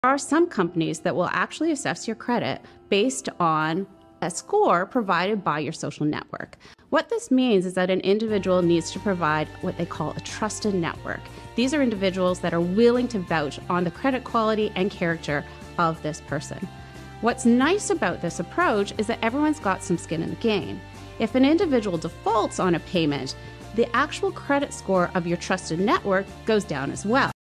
are some companies that will actually assess your credit based on a score provided by your social network. What this means is that an individual needs to provide what they call a trusted network. These are individuals that are willing to vouch on the credit quality and character of this person. What's nice about this approach is that everyone's got some skin in the game. If an individual defaults on a payment, the actual credit score of your trusted network goes down as well.